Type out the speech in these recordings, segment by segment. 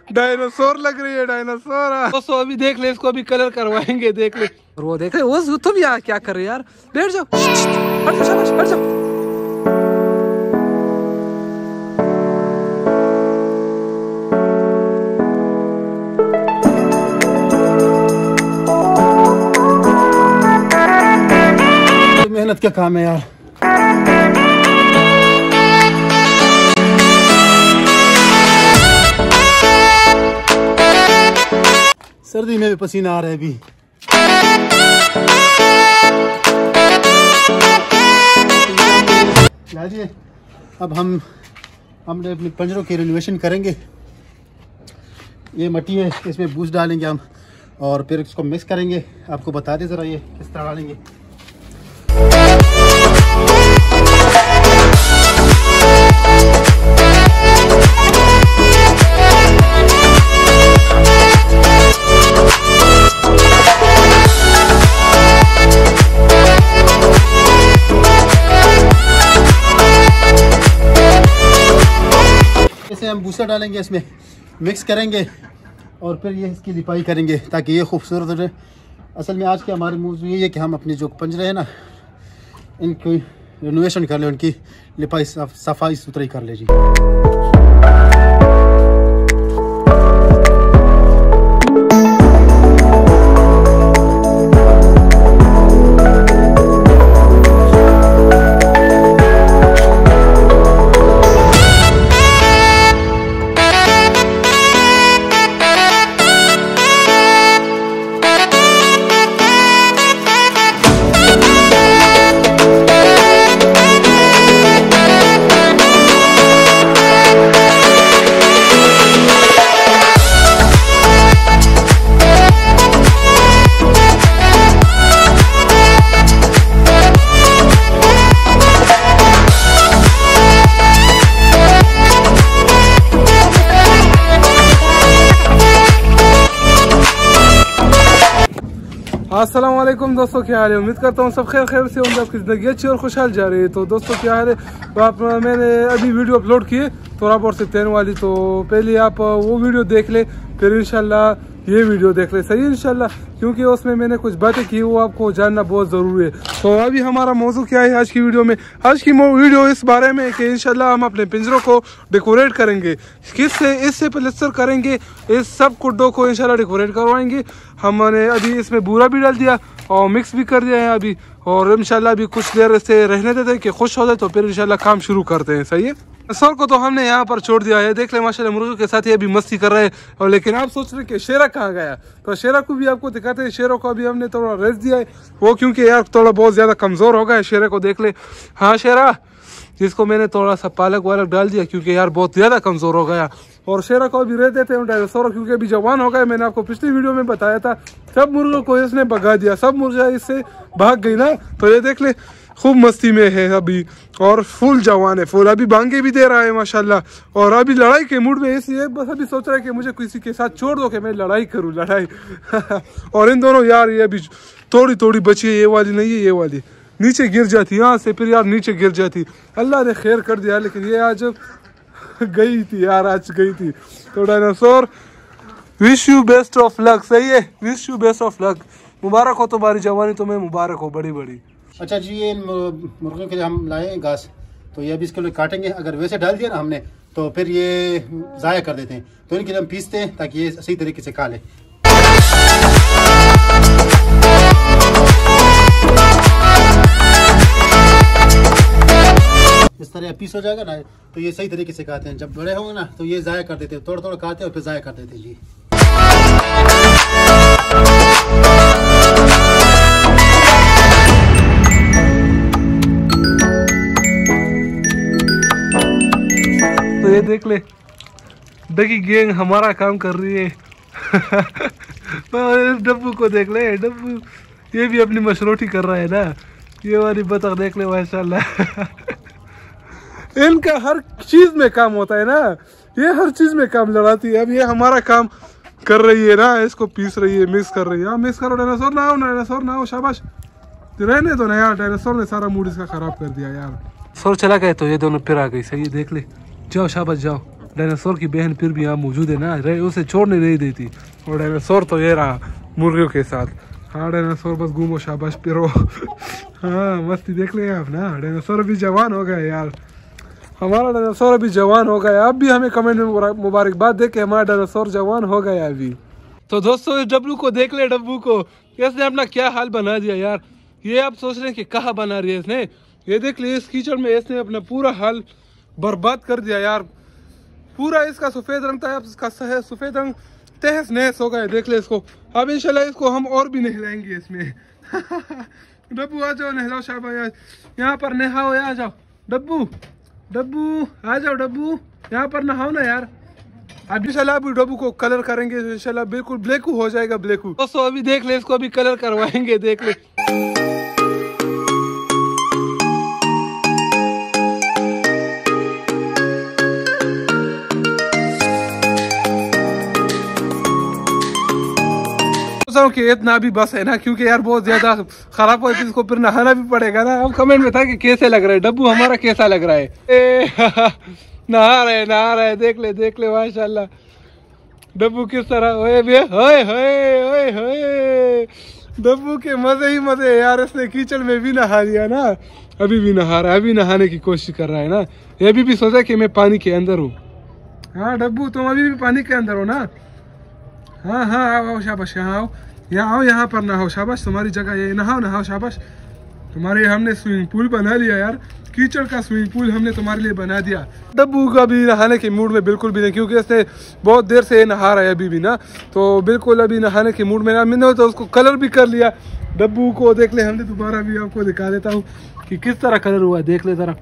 Dinosaur लग रही है, डायनासोर। दोस्तों अभी देख ले इसको, अभी कलर करवाएंगे, देख ले। और वो देख ले वो तुम यार क्या कर रहे हो यार, बैठ जाओ, हट जाओ, शाबाश, हट जाओ। मेहनत क्या काम है यार। सर्दी में भी पसीना आ रहा है अभी। अब हमने अपने पिंजरों की रिनोवेशन करेंगे। ये मट्टी है, इसमें बूस्ट डालेंगे हम और फिर इसको मिक्स करेंगे। आपको बता दें ज़रा ये किस तरह डालेंगे। हम बूस्टर डालेंगे, इसमें मिक्स करेंगे और फिर ये इसकी लिपाई करेंगे ताकि ये खूबसूरत हो जाए। असल में आज के हमारे मौजूद ये है कि हम अपनी जो पिंजरे हैं ना, इनकी रिनोवेशन कर लें, उनकी लिपाई सफाई सुथराई कर ले जी। अस्सलाम वालेकुम दोस्तों, क्या हाल है? उम्मीद करता हूँ सब खैर से होंगे, आपकी ज़िंदगी अच्छी और खुशहाल जा रही है। तो दोस्तों क्या हाल है? तो आप मैंने अभी वीडियो अपलोड किए थोड़ा बहुत से तेन वाली, तो पहले आप वो वीडियो देख ले, फिर इंशाल्लाह ये वीडियो देख ले, सही है इंशाल्लाह, क्योंकि उसमें मैंने कुछ बातें की वो आपको जानना बहुत ज़रूरी है। तो अभी हमारा मौजू क्या है आज की वीडियो में? आज की वीडियो इस बारे में कि इंशाल्लाह हम अपने पिंजरों को डेकोरेट करेंगे। किससे? इससे प्लास्टर करेंगे, इस सब कुड्डों को इंशाल्लाह डेकोरेट करवाएंगे। हमने अभी इसमें बूरा भी डाल दिया और मिक्स भी कर दिया है अभी, और इंशाल्लाह अभी कुछ देर से रहने देते हैं कि खुश हो जाए, तो फिर इंशाल्लाह काम शुरू करते हैं। सही है। सर को तो हमने यहाँ पर छोड़ दिया है, देख ले माशाल्लाह मुर्गों के साथ ये अभी मस्ती कर रहे हैं। और लेकिन आप सोच रहे कि शेरा कहाँ गया, तो शेरा को भी आपको दिखाते हैं। शेरों को अभी हमने थोड़ा रेस्ट दिया है, वो क्योंकि यार थोड़ा बहुत ज़्यादा कमज़ोर हो गया है। शेरा को देख ले, हाँ शेरा, जिसको मैंने थोड़ा सा पालक वालक डाल दिया क्योंकि यार बहुत ज़्यादा कमज़ोर हो गया। और शेरा को अभी रह देते हैं डायनासोर, क्योंकि अभी जवान हो गए। मैंने आपको पिछली वीडियो में बताया था, सब मुर्गों को इसने भगा दिया, सब मुर्गा इससे भाग गई ना। तो ये देख ले खूब मस्ती में है अभी, और फुल जवान है, फुल अभी बांगे भी दे रहा है माशाल्लाह। और अभी लड़ाई के मूड में इसलिए बस अभी सोच रहा है कि मुझे किसी के साथ छोड़ दो कि मैं लड़ाई करूं, लड़ाई। और इन दोनों यार ये अभी थोड़ी थोड़ी बची है, ये वाली नहीं है, ये वाली नीचे गिर जाती यहाँ से, फिर यार नीचे गिर जाती। अल्लाह ने खैर कर दिया, लेकिन ये आज गई थी यार, आज गई थी। तो dinosaur wish you best of luck, सही है, wish you best of luck, मुबारक हो तुम्हारी जवानी, तुम्हें मुबारक हो बड़ी बड़ी। अच्छा जी, ये मुर्गियों के लिए हम लाए घास, तो ये अभी इसके लिए काटेंगे। अगर वैसे डाल दिया ना हमने तो फिर ये ज़ाया कर देते हैं, तो इनके लिए हम पीसते हैं ताकि ये सही तरीके से खा ले। इस तरह पीस हो जाएगा ना, तो ये सही तरीके से खाते हैं। जब बड़े होंगे ना तो ये ज़ाया कर देते हैं, थोड़ा थोड़ा खाते हैं और फिर ज़ाया कर देते हैं जी। तो ये देख ले, डगी गैंग हमारा काम कर रही है। डब्बू को देख ले, डब्बू ये भी अपनी मशरूटी कर रहा है ना। ये वाली बतख देख ले माशाल्लाह। इनका हर चीज में काम होता है ना, ये हर चीज में काम लड़ाती है। अब ये हमारा काम कर रही है ना, इसको पीस रही है, मिक्स कर रही है। मिक्स करो, डायनासोर ना हो, डायनासोर ना हो, शाबाश, रहने दो ना यार। डायनासोर ने सारा मूड इसका खराब कर दिया यार। सोर चला गए तो ये दोनों फिर आ गई, सही है, देख ले, जाओ शाबाश जाओ। डायनासोर की बहन फिर भी यहाँ मौजूद है ना, उसे छोड़ने नहीं देती। और डायनासोर तो ये रहा मुर्गियों के साथ। हाँ डायनासोर बस घूमो शाबाश पिरो। हाँ मस्ती देख ले आप ना, डायनासोर अभी जवान हो गया यार, हमारा डायनासोर अभी जवान हो गया। अब भी हमें कमेंट में मुबारकबाद दे के हमारा डायनासोर जवान हो गया अभी। तो दोस्तों इस डब्लू को देख ले, डब्बू को इसने अपना क्या हाल बना दिया यार। ये आप सोच रहे हैं कि कहाँ बना रही है इसने, ये देख लिए इस कीचड़ में इसने अपना पूरा हाल बर्बाद कर दिया यार। पूरा इसका सफ़ेद रंग था, इसका सफ़ेद रंग तहस नहस हो गया, देख ले इसको। अब इंशाल्लाह इसको हम और भी नहलाएंगे इसमें। डब्बू आ जाओ नहलाओ शाबाश, यहाँ पर नहाओ, आ जाओ डब्बू, डब्बू आ जाओ, डब्बू यहाँ पर नहाओ ना यार। अब इंशाल्लाह अभी डब्बू को कलर करेंगे इंशाल्लाह, बिल्कुल ब्लैकू हो जाएगा ब्लैकू। दोस्तों अभी देख ले इसको, अभी कलर करवाएंगे, देख ले। कि इतना भी बस है ना, क्योंकि यार बहुत ज्यादा खराब हो, इसको फिर नहाना भी पड़ेगा ना। अब कमेंट में था कि कैसे लग रहा है डब्बू हमारा, कैसा लग रहा है। नहा रहे देख ले माशाल्लाह डब्बू किस तरह। ओए डब्बू के मजे ही मजे यार, इसने कीचड़ में भी नहा लिया ना, अभी भी नहा रहा है, अभी नहाने की कोशिश कर रहा है ना। ये भी सोचा कि मैं पानी के अंदर हूँ। हाँ डब्बू तुम अभी भी पानी के अंदर हो ना। हाँ आओ शाबाश, यहाँ आओ, यहाँ पर नहाओ शाबाश, तुम्हारी जगह ये, नहाओ शाबाश। तुम्हारे हमने स्विमिंग पूल बना लिया यार, कीचड़ का स्विमिंग पूल हमने तुम्हारे लिए बना दिया। डब्बू का भी नहाने के मूड में बिल्कुल भी नहीं, क्योंकि इसने बहुत देर से नहा रहा है अभी भी ना, तो बिल्कुल अभी नहाने के मूड में ना। मैंने तो उसको कलर भी कर लिया डब्बू को, देख ले। हमने दोबारा भी आपको दिखा देता हूँ कि किस तरह कलर हुआ है, देख ले जरा।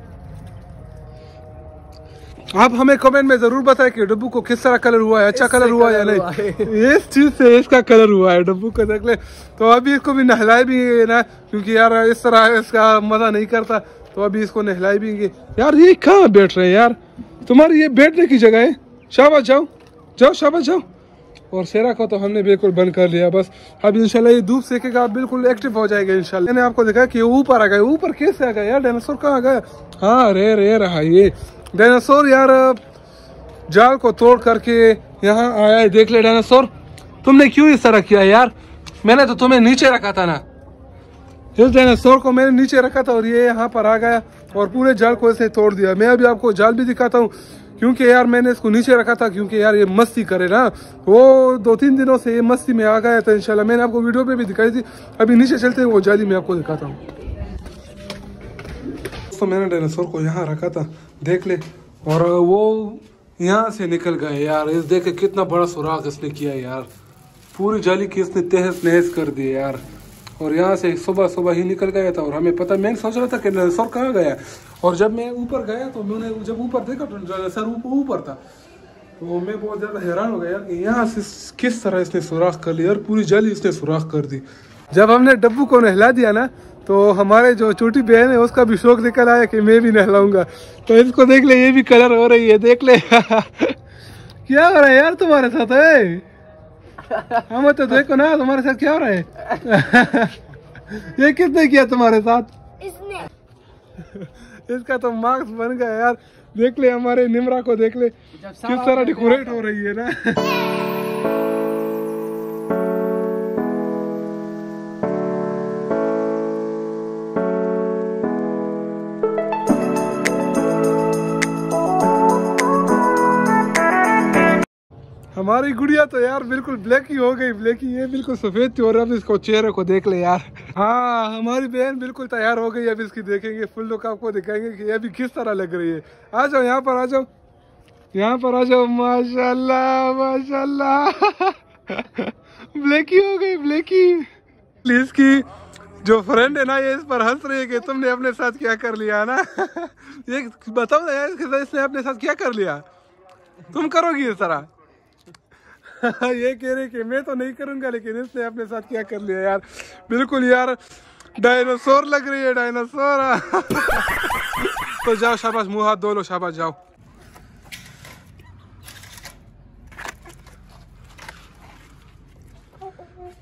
आप हमें कमेंट में जरूर बताएं कि डब्बू को किस तरह कलर हुआ है, अच्छा कलर हुआ है या नहीं। इस चीज से इसका कलर हुआ है डब्बू का, देख ले। तो अभी इसको भी नहलाए भी ना, क्योंकि यार इस तरह इसका मजा नहीं करता, तो अभी इसको नहलाए भी यार। ये कहाँ बैठ रहे हैं यार, तुम्हारी ये बैठने की जगह है। शाबाश जाओ शाबाश जाओ। और शेरा को तो हमने बिल्कुल बंद कर लिया बस। अब इंशाल्लाह ये धूप सेकेगा, बिल्कुल एक्टिव हो जाएगा इंशाल्लाह। मैंने आपको देखा कि ऊपर आ गया, ऊपर कैसे आ गया यार, डायनासोर कहाँ आ गया। हाँ रे रहा ये डायनासोर यार, जाल को तोड़ करके यहाँ आया है, देख ले। डायनासोर तुमने क्यों इस तरह किया यार, मैंने तो तुम्हें नीचे रखा था ना, इस डायनासोर को मैंने नीचे रखा था और ये यहाँ पर आ गया और पूरे जाल को ऐसे तोड़ दिया। मैं अभी आपको जाल भी दिखाता हूँ, क्योंकि यार मैंने इसको नीचे रखा था, क्योंकि यार ये मस्ती करे ना, वो 2-3 दिनों से ये मस्ती में आ गया था। इंशाल्लाह मैंने आपको वीडियो पे भी दिखाई थी। अभी नीचे चलते वो जाली मैं आपको दिखाता हूँ। तो मैंने डायनासोर को यहाँ रखा था, देख ले, और वो यहाँ से निकल गए यार। इस देखे कितना बड़ा सुराख इसने किया यार, पूरी जाली की इसने तहस नहस कर दी यार। और यहाँ से सुबह ही निकल गया था, और हमें पता, मैं सोच रहा था कि डायनासोर कहाँ गया। और जब मैं ऊपर गया तो मैंने जब ऊपर देखा तो डायनासोर ऊपर था, तो मैं बहुत ज़्यादा हैरान हो गया कि यहाँ से किस तरह इसने सुराख कर लिया और पूरी जाली इसने सुराख कर दी। जब हमने डब्बू को नहला दिया ना, तो हमारे जो छोटी बहन है उसका भी शौक निकल आया कि मैं भी नहलाऊंगा। तो इसको देख ले, ये भी कलर हो रही है, देख ले। क्या हो रहा है यार तुम्हारे साथ है, हम तो देखो ना तुम्हारे साथ क्या हो रहा है। ये किसने किया तुम्हारे साथ, इसने। इसका तो मार्क्स बन गया यार, देख ले। हमारे निमरा को देख ले किस तरह डेकोरेट हो रही है ना। हमारी गुड़िया तो यार बिल्कुल ब्लैक ही हो गई, ब्लैक ही, ये बिल्कुल सफेद थी। और अब इसको चेहरे को देख ले यार। हाँ हमारी बहन बिल्कुल तैयार हो गई, अब इसकी देखेंगे फुल लुक, आपको दिखाएंगे कि ये अभी किस तरह लग रही है। आ जाओ यहाँ पर, आ जाओ यहाँ पर, आ जाओ। माशाल्लाह ब्लैकी हो गई, ब्लैकी। इसकी जो फ्रेंड है ना, ये इस पर हंस रही है कि तुमने अपने साथ क्या कर लिया ना। ये बताओ ना यार, इसने अपने साथ क्या कर लिया, तुम करोगी इस तरह। ये कह रहे कि मैं तो नहीं करूंगा, लेकिन इसने अपने साथ क्या कर लिया यार, बिल्कुल यार डायनासोर लग रही है, डायनासोर। तो जाओ शाबाश, मुंह हाथ धो लो, शाबाश जाओ।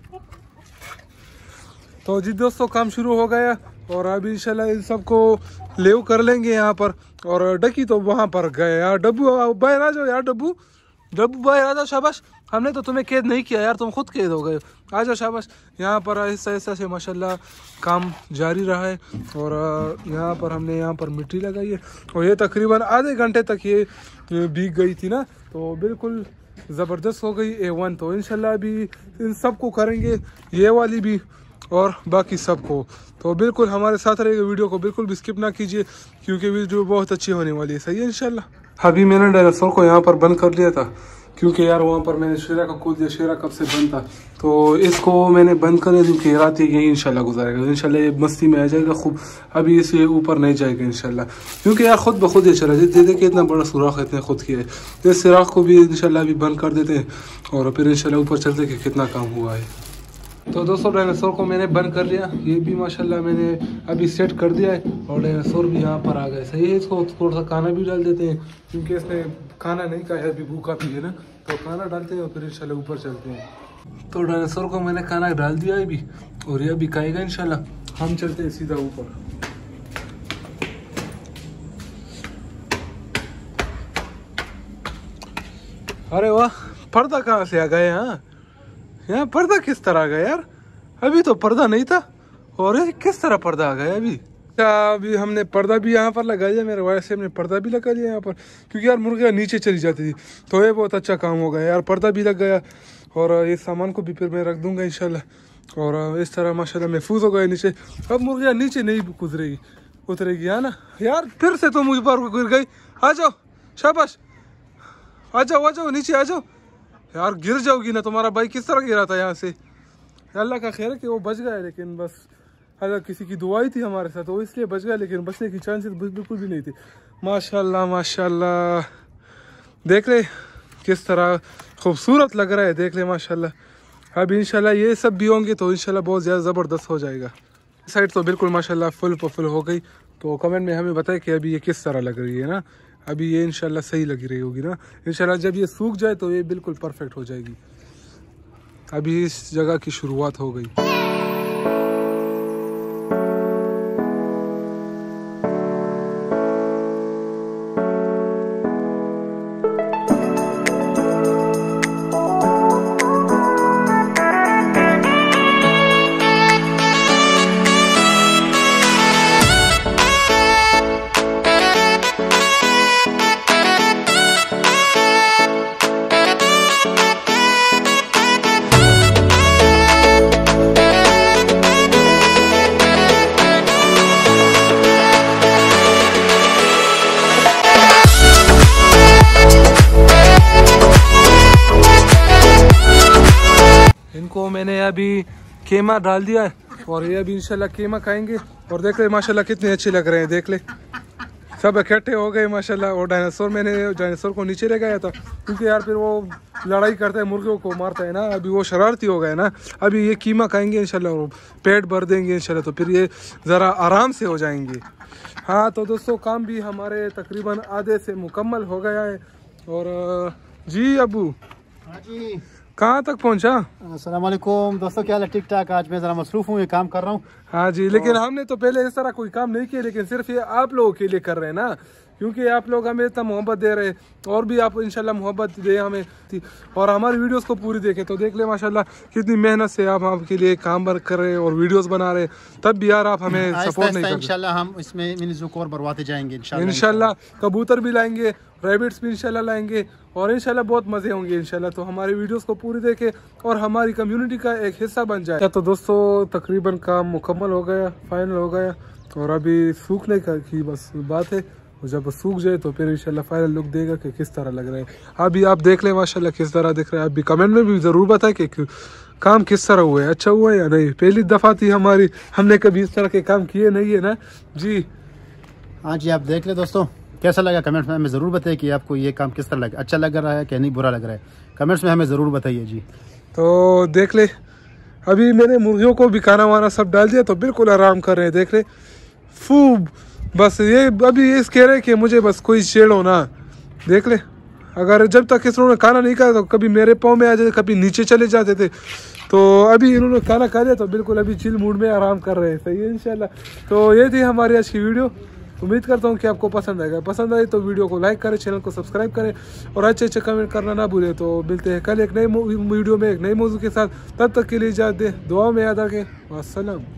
तो जी दोस्तों काम शुरू हो गया, और अभी इंशाल्लाह इन सबको लेव कर लेंगे यहाँ पर। और डकी तो वहाँ पर गए यार। डब्बू बाहर आ जाओ यार, डब्बू बाहर आ जाओ, शाबाश। हमने तो तुम्हें कैद नहीं किया यार, तुम खुद कैद हो गए। आ जाओ शाबाश। यहाँ पर ऐसा ऐसा से माशाल्लाह काम जारी रहा है। और यहाँ पर हमने यहाँ पर मिट्टी लगाई है और ये तकरीबन आधे घंटे तक ये भीग गई थी ना, तो बिल्कुल ज़बरदस्त हो गई A1। तो इंशाल्लाह अभी इन सबको करेंगे, ये वाली भी और बाकी सबको। तो बिल्कुल हमारे साथ रहेगा, वीडियो को बिल्कुल भी स्किप ना कीजिए क्योंकि वीडियो बहुत अच्छी होने वाली है। सही है इंशाल्लाह। अभी मैंने डायनासोर को यहाँ पर बंद कर लिया था क्योंकि यार वहाँ पर मैंने शेरा को खोल दिया, शेरा कब से बंद था, तो इसको मैंने बंद कर दिया क्योंकि रात यही इंशाल्लाह गुजारेगा। इंशाल्लाह ये मस्ती में आ जाएगा खूब। अभी इसे ऊपर नहीं जाएगा इंशाल्लाह क्योंकि यार खुद ब खुद ये चला जाए। देखिए इतना बड़ा सुराख इतने खुद किया है, तो इस सुराख को भी इंशाल्लाह अभी बंद कर देते हैं और फिर इंशाल्लाह ऊपर चलते कि कितना काम हुआ है। तो दोस्तों डायनासोर को मैंने बंद कर लिया, ये भी माशाल्लाह मैंने अभी सेट कर दिया है और डायनासोर भी यहाँ पर आ गए। सही है। इसको थोड़ा सा खाना भी डाल देते हैं क्योंकि इसने खाना नहीं खाया है, अभी भूखा भी है ना, तो खाना डालते हैं और फिर इंशाल्लाह ऊपर चलते हैं। तो डायनासोर को मैंने खाना डाल दिया है अभी और ये अभी खाएगा इंशाल्लाह। हम चलते हैं सीधा ऊपर। अरे वाह, पर्दा कहाँ से आ गया यहाँ पर्दा किस तरह आ गया यार? अभी तो पर्दा नहीं था और ये किस तरह पर्दा आ गया अभी? अभी हमने पर्दा भी यहाँ पर लगा लिया, मेरे वाइफ से हमने पर्दा भी लगा लिया यहाँ पर क्योंकि यार मुर्गियाँ नीचे चली जाती थी, तो ये बहुत अच्छा काम हो गया यार। पर्दा भी लग गया और ये सामान को भी फिर मैं रख दूंगा इंशाल्लाह और इस तरह माशाल्लाह महफूज हो गए नीचे। अब मुर्गियाँ नीचे नहीं उतरेगी है ना यार। फिर से तो मुझ पर गिर गई। आ जाओ शाबाश, आ जाओ नीचे आ जाओ यार, गिर जाओगी ना। तुम्हारा भाई किस तरह गिरा था यहाँ से? अल्लाह का खैर है कि वो बच गया, लेकिन बस अगर किसी की दुआई थी हमारे साथ तो इसलिए बच गया, लेकिन बचने की चांसेस बिल्कुल भी नहीं थी। माशाल्लाह माशाल्लाह, देख ले किस तरह खूबसूरत लग रहा है, देख ले माशाल्लाह। अब इंशाल्लाह ये सब भी होंगे तो इंशाल्लाह बहुत ज़्यादा ज़बरदस्त हो जाएगा। साइड तो बिल्कुल माशाल्लाह फुल हो गई। तो कमेंट में हमें बताएं कि अभी ये किस तरह लग रही है ना। अभी ये इंशाल्लाह सही लगी रही होगी ना। इंशाल्लाह जब ये सूख जाए तो ये बिल्कुल परफेक्ट हो जाएगी। अभी इस जगह की शुरुआत हो गई। इनको मैंने अभी कीमा डाल दिया है और ये अभी इंशाल्लाह कीमा खाएंगे। और देख ले माशाल्लाह कितने अच्छे लग रहे हैं, देख ले सब इकट्ठे हो गए माशाल्लाह। और मैंने डायनासोर को नीचे ले गया था क्योंकि यार फिर वो लड़ाई करता है, मुर्गियों को मारता है ना। अभी वो शरारती हो गए ना। अभी ये कीमा खाएंगे इंशाल्लाह, वो पेट भर देंगे इंशाल्लाह, तो फिर ये ज़रा आराम से हो जाएंगे। हाँ तो दोस्तों काम भी हमारे तकरीबन आधे से मुकम्मल हो गया है। और जी अबू, हाँ जी, कहाँ तक पहुँचा? अस्सलाम वालेकुम दोस्तों, क्या हाल है? ठीक ठाक। आज मैं ज़रा मसरूफ़ हूँ, ये काम कर रहा हूँ। हाँ जी, लेकिन हमने तो पहले इस तरह कोई काम नहीं किया, लेकिन सिर्फ ये आप लोगों के लिए कर रहे हैं ना, क्योंकि आप लोग हमें इतना मोहब्बत दे रहे हैं और भी आप इंशाल्लाह मोहब्बत दे हमें और हमारी वीडियोस को पूरी देखें। तो देख ले माशाल्लाह कितनी मेहनत से आप आपके लिए काम कर रहे हैं और वीडियोस बना रहे हैं, तब भी यार आप हमें सपोर्ट नहीं करते। इंशाल्लाह हम इसमें मिनी ज़ू को और बढ़वाते जाएंगे इंशाल्लाह। कबूतर भी लाएंगे, रैबिट्स भी इंशाल्लाह लाएंगे और इंशाल्लाह बहुत मज़े होंगे इंशाल्लाह। तो हमारी वीडियोस को पूरी देखें और हमारी कम्युनिटी का एक हिस्सा बन जाए। तो दोस्तों तकरीबन काम मुकम्मल हो गया, फाइनल हो गया और अभी सूखने की बस बात है। और जब सूख जाए तो फिर इंशाल्लाह फाइनल लुक देगा कि किस तरह लग रहा है। अभी आप देख लें माशाल्लाह किस तरह दिख रहा है। अभी कमेंट में भी ज़रूर बताएं कि काम किस तरह हुआ है, अच्छा हुआ है या नहीं। पहली दफ़ा थी हमारी, हमने कभी इस तरह के काम किए नहीं है ना जी। हाँ जी, आप देख ले दोस्तों कैसा लगा, कमेंट्स में हमें ज़रूर बताइए कि आपको ये काम किस तरह लगा, अच्छा लग रहा है कि नहीं, बुरा लग रहा है। कमेंट्स में हमें ज़रूर बताइए जी। तो देख ले अभी मैंने मुर्गियों को भी खाना वाना सब डाल दिया, तो बिल्कुल आराम कर रहे हैं। देख ले खूब, बस ये अभी ये कह रहे कि मुझे बस कोई छेड़ो ना। देख ले अगर जब तक इन्होंने खाना नहीं खाया तो कभी मेरे पाँव में आ जाते, कभी नीचे चले जाते थे। तो अभी इन्होंने खाना खा लिया तो बिल्कुल अभी चिल मूड में आराम कर रहे हैं। सही है इंशाल्लाह। तो ये थी हमारी आज की वीडियो उम्मीद करता हूँ कि आपको पसंद आएगा। पसंद आए तो वीडियो को लाइक करें, चैनल को सब्सक्राइब करें और अच्छे कमेंट करना ना भूलें। तो मिलते हैं कल एक नई वीडियो में एक नई मौजू के साथ। तब तक के लिए इजाज़त दें, दुआ में याद रखें। अस्सलाम।